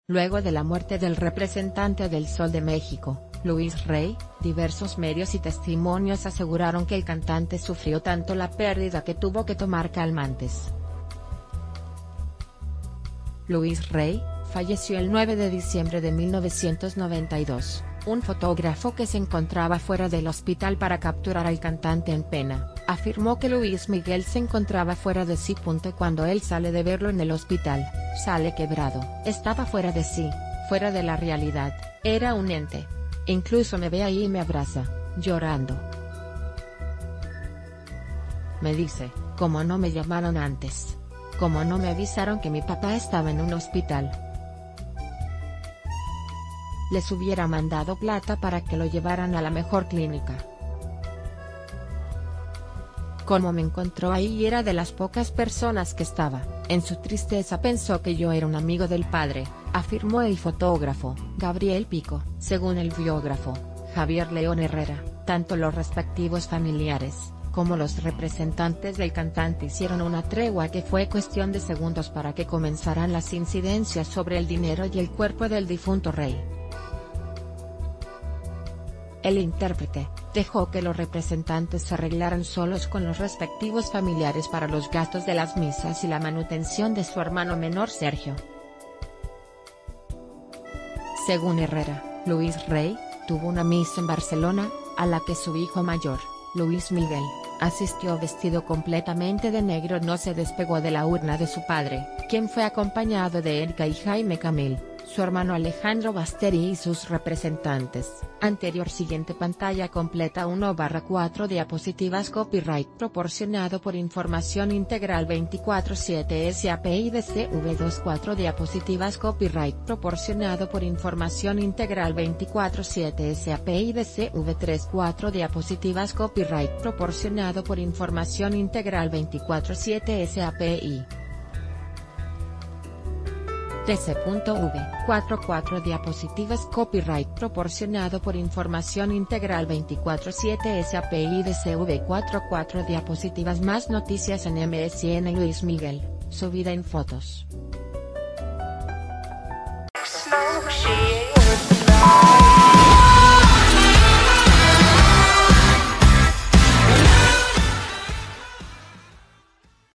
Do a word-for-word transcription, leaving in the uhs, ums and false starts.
Luego de la muerte del representante del Sol de México, Luis Rey, diversos medios y testimonios aseguraron que el cantante sufrió tanto la pérdida que tuvo que tomar calmantes. Luis Rey, falleció el nueve de diciembre de mil novecientos noventa y dos, un fotógrafo que se encontraba fuera del hospital para capturar al cantante en pena, afirmó que Luis Miguel se encontraba fuera de sí. Cuando él sale de verlo en el hospital, sale quebrado. Estaba fuera de sí, fuera de la realidad, era un ente. Incluso me ve ahí y me abraza, llorando. Me dice, ¿cómo no me llamaron antes? ¿Cómo no me avisaron que mi papá estaba en un hospital? Les hubiera mandado plata para que lo llevaran a la mejor clínica. Como me encontró ahí y era de las pocas personas que estaba, en su tristeza pensó que yo era un amigo del padre, afirmó el fotógrafo, Gabriel Pico. Según el biógrafo, Javier León Herrera, tanto los respectivos familiares, como los representantes del cantante hicieron una tregua que fue cuestión de segundos para que comenzaran las incidencias sobre el dinero y el cuerpo del difunto Rey. El intérprete dejó que los representantes se arreglaran solos con los respectivos familiares para los gastos de las misas y la manutención de su hermano menor Sergio. Según Herrera, Luis Rey tuvo una misa en Barcelona, a la que su hijo mayor, Luis Miguel, asistió vestido completamente de negro. No se despegó de la urna de su padre, quien fue acompañado de Erika y Jaime Camil, su hermano Alejandro Basteri y sus representantes. Anterior siguiente pantalla completa uno barra cuatro diapositivas copyright proporcionado por Información Integral veinticuatro siete S A P I D C V dos cuatro diapositivas copyright proporcionado por Información Integral veinticuatro siete S A P I D C V tres cuatro diapositivas copyright proporcionado por Información Integral veinticuatro siete S A P I D C V cuatro cuatro diapositivas copyright proporcionado por Información Integral veinticuatro siete S A P I D C V cuatro cuatro diapositivas. Más noticias en M S N. Luis Miguel, su vida en fotos.